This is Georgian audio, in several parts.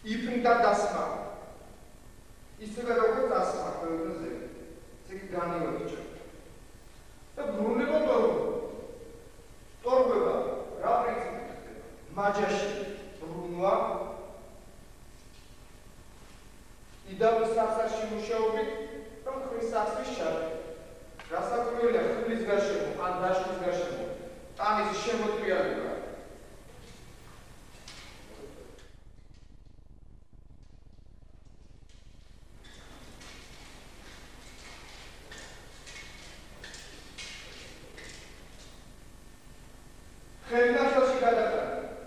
იფრინდა დასმა. ისევე როგორც დასმა ქვეყნზე. ესე იგი განიორჩა. და ბრუნება ტორგვება რა პრინციპით ხდება? მაჯაში ბრუნვა იდავის სახსაში მუშაობით და ხრის სახსის ჩარჩო. გასაკვირველია ხმლის გარშემო ან დაშლის გარშემო ტანის შემოტრიალება. ხელნაწერში გადატანა.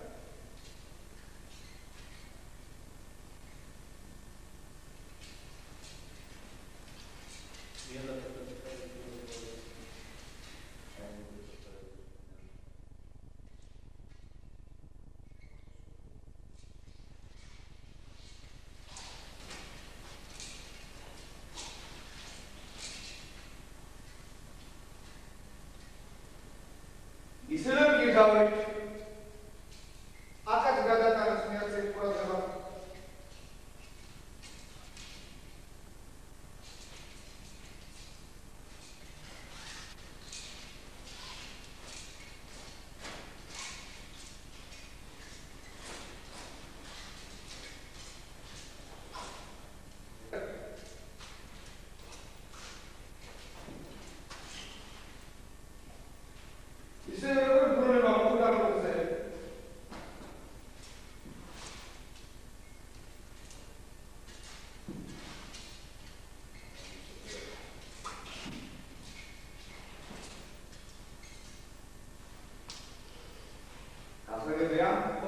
ისევე მიგავით აკად გადატანას მიაღწევ ყურადღება. ისევე როგორც ბრუნება მოკუდაროზე. გასაგებია?